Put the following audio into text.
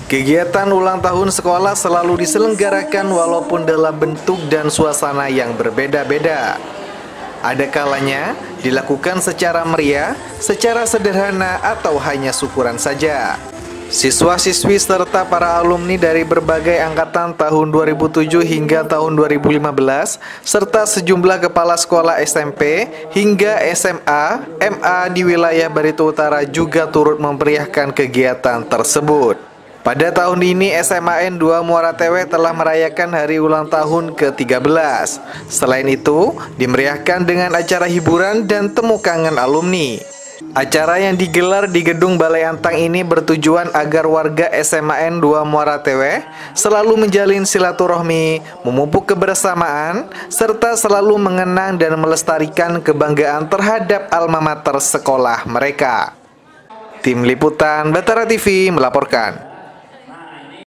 Kegiatan ulang tahun sekolah selalu diselenggarakan walaupun dalam bentuk dan suasana yang berbeda-beda. Ada kalanya dilakukan secara meriah, secara sederhana, atau hanya syukuran saja. Siswa-siswi serta para alumni dari berbagai angkatan tahun 2007 hingga tahun 2015, serta sejumlah kepala sekolah SMP hingga SMA, MA di wilayah Barito Utara juga turut memeriahkan kegiatan tersebut. Pada tahun ini SMAN 2 Muara Tewe telah merayakan hari ulang tahun ke-13. Selain itu, dimeriahkan dengan acara hiburan dan temu kangen alumni. Acara yang digelar di Gedung Balai Antang ini bertujuan agar warga SMAN 2 Muara Tewe selalu menjalin silaturahmi, memupuk kebersamaan, serta selalu mengenang dan melestarikan kebanggaan terhadap alma mater sekolah mereka. Tim Liputan Batara TV melaporkan.